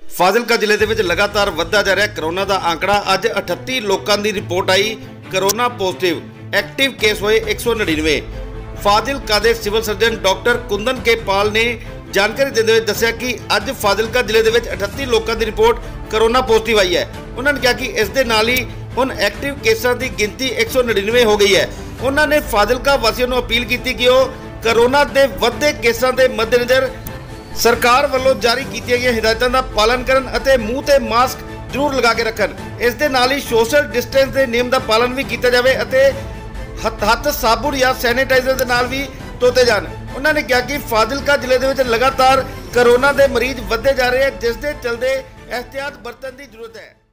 ਫਾਜ਼ਿਲਕਾ ਜ਼ਿਲ੍ਹੇ ਦੇ ਵਿੱਚ ਲਗਾਤਾਰ ਵੱਧਦਾ ਜਾ ਰਿਹਾ ਕਰੋਨਾ ਦਾ ਆંકੜਾ। ਅੱਜ 38 ਲੋਕਾਂ ਦੀ ਰਿਪੋਰਟ ਆਈ ਕਰੋਨਾ ਪੋਜ਼ਿਟਿਵ। ਐਕਟਿਵ ਕੇਸ ਹੋਏ 199। ਫਾਜ਼ਿਲਕਾ ਦੇ civil surgeon doctor Kundan K Pal ਨੇ ਜਾਣਕਾਰੀ ਦਿੰਦੇ ਹੋਏ ਦੱਸਿਆ ਕਿ ਅੱਜ ਫਾਜ਼ਿਲਕਾ ਜ਼ਿਲ੍ਹੇ ਦੇ ਵਿੱਚ 38 ਲੋਕਾਂ ਦੀ ਰਿਪੋर्ट ਕਰੋਨਾ ਪੋਜ਼ਿਟਿਵ आई है। उन्होंने कहा कि इस दे नाल ही हुण एक्टिव केसां की गिनती 199 हो गई है। उन्होंने फाजिलका वासियों को अपील की कि वह करोना के वधदे केसां के मद्देनज़र सरकार वालों जारी की गई हिदायतों का पालन करन अते मूँह ते मास्क जरूर लगा के रखन। इस दे नाल ही सोशल डिस्टेंस के नियम का पालन भी किया जाए अते हथ साबुन या सैनिटाइजर के नाल भी धोते जान। उन्होंने कहा कि फाजिलका जिले के लगातार करोना के मरीज वधदे जा रहे हैं, जिस दे चलते एहतियात बरतन की जरूरत है।